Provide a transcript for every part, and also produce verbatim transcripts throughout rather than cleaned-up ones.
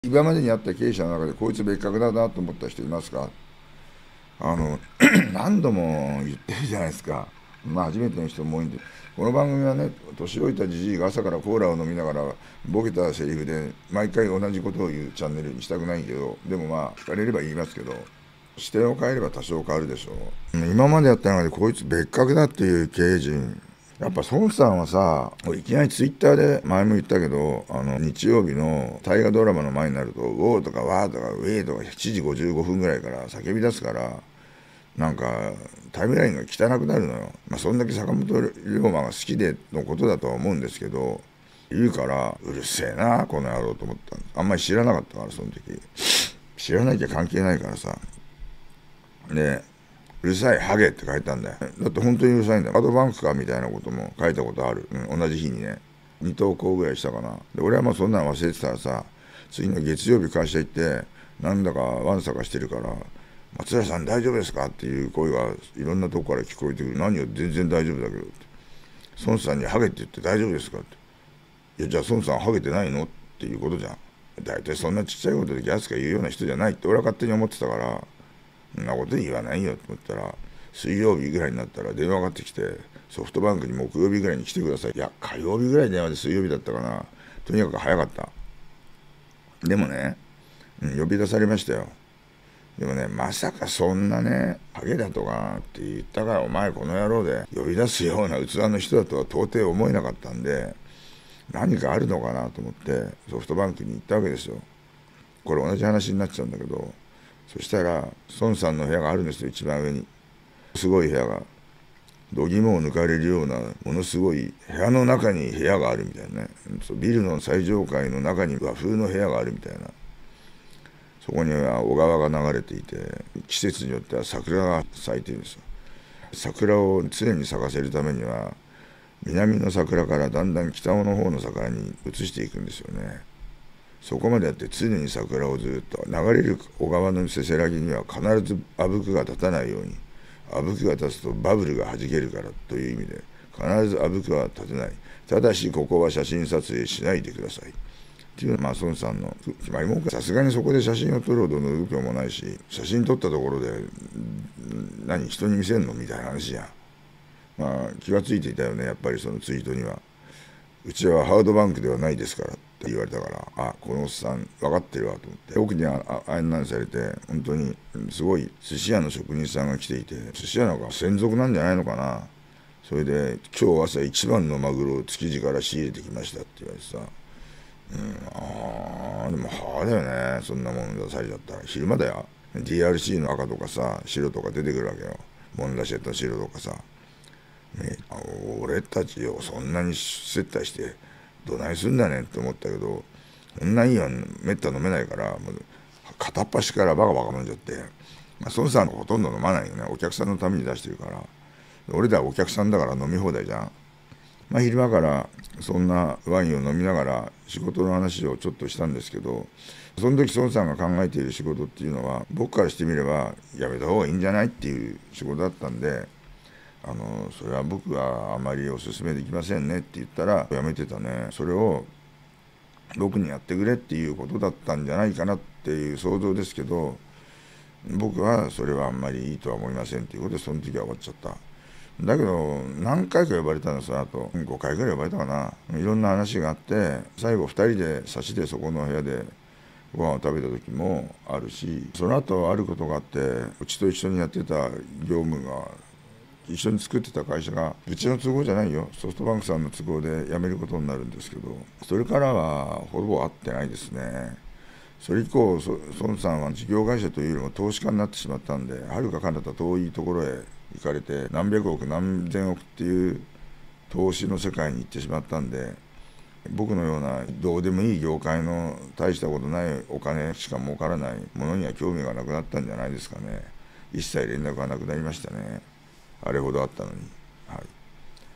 今までにあった経営者の中でこいつ別格だなと思った人いますか？あの何度も言ってるじゃないですか。まあ初めての人も多いんで、この番組はね、年老いたじじいが朝からコーラを飲みながらボケたセリフで毎回同じことを言うチャンネルにしたくないけど、でもまあ聞かれれば言いますけど、視点を変えれば多少変わるでしょう。今までやった中でこいつ別格だっていう経営陣、やっぱ孫さんはさ、いきなりツイッターで前も言ったけど、あの日曜日の大河ドラマの前になると、ウォーとかワーとかウェーとかしちじごじゅうごふんぐらいから叫び出すから、なんかタイムラインが汚くなるのよ。まあそんだけ坂本龍馬が好きでのことだとは思うんですけど、言うからうるせえなこの野郎と思ったんです。あんまり知らなかったからその時。知らなきゃ関係ないからさ。で、うるさいハゲって書いたんだよ。だって本当にうるさいんだよ。アドバンクかみたいなことも書いたことある。うん、同じ日にね。に投稿ぐらいしたかな。で、俺はもうそんなの忘れてたらさ、次の月曜日会社行って、なんだかわんさかしてるから、松浦さん大丈夫ですかっていう声がいろんなとこから聞こえてくる。何よ、全然大丈夫だけどって。孫さんにハゲって言って大丈夫ですかって。いや、じゃあ孫さんハゲてないのっていうことじゃん。大体そんなちっちゃいことでギャスが言うような人じゃないって俺は勝手に思ってたから、そんなこと言わないよと思ったら、水曜日ぐらいになったら電話がかかってきて、ソフトバンクに木曜日ぐらいに来てください。いや、火曜日ぐらい電話で水曜日だったかな。とにかく早かった。でもね、うん、呼び出されましたよ。でもね、まさかそんなね、ハゲだとかって言ったから、お前この野郎で呼び出すような器の人だとは到底思えなかったんで、何かあるのかなと思ってソフトバンクに行ったわけですよ。これ同じ話になっちゃうんだけど、そしたら孫さんの部屋があるんですよ、一番上に。すごい部屋が、度肝を抜かれるようなものすごい部屋の中に部屋があるみたいなね。ビルの最上階の中に和風の部屋があるみたいな。そこには小川が流れていて、季節によっては桜が咲いているんですよ。桜を常に咲かせるためには、南の桜からだんだん北の方の桜に移していくんですよね。そこまでやって常に桜をずっと流れる小川のせせらぎには必ずあぶくが立たないように、あぶくが立つとバブルがはじけるからという意味で、必ずあぶくは立てない。ただしここは写真撮影しないでください。っていうのはまあ孫さんの決まり文句。さすがにそこで写真を撮ろうとの度胸もないし、写真撮ったところで何人に見せんのみたいな話じゃん。まあ気がついていたよね、やっぱりそのツイートには。うちはハードバンクではないですからって言われたから、あ、このおっさん分かってるわと思って、奥にあああんなんされて、本当にすごい寿司屋の職人さんが来ていて、寿司屋なんか専属なんじゃないのかな。それで今日朝一番のマグロを築地から仕入れてきましたって言われてさ、うん、ああでもはあだよね、そんなもん出されちゃったら。昼間だよ。 ディーアールシー の赤とかさ白とか出てくるわけよ。モンダシェット白とかさ、ね、俺たちをそんなに接待してどないすんだねんって思ったけど、そんないいやんめった飲めないから、もう片っ端からバカバカ飲んじゃって、まあ、孫さんのほとんど飲まないよね。お客さんのために出してるから。俺らはお客さんだから飲み放題じゃん。まあ昼間からそんなワインを飲みながら仕事の話をちょっとしたんですけど、その時孫さんが考えている仕事っていうのは僕からしてみればやめた方がいいんじゃないっていう仕事だったんで、あのそれは僕はあまりお勧めできませんねって言ったらやめてたね。それを僕にやってくれっていうことだったんじゃないかなっていう想像ですけど、僕はそれはあんまりいいとは思いませんっていうことでその時は終わっちゃった。だけど何回か呼ばれたのさ、あとごかいぐらい呼ばれたかな。いろんな話があって最後ふたりで差しでそこの部屋でご飯を食べた時もあるし、その後あることがあって、うちと一緒にやってた業務が一緒に作ってた会社がうちの都合じゃないよ、ソフトバンクさんの都合で辞めることになるんですけど、それからはほぼ会ってないですね。それ以降孫さんは事業会社というよりも投資家になってしまったんで、はるか彼方遠いところへ行かれて何百億何千億っていう投資の世界に行ってしまったんで、僕のようなどうでもいい業界の大したことないお金しか儲からないものには興味がなくなったんじゃないですかね。一切連絡がなくなりましたね、あれほどあったのに。はい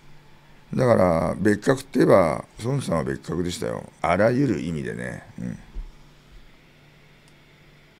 、だから別格って言えば孫さんは別格でしたよ、あらゆる意味でね。うん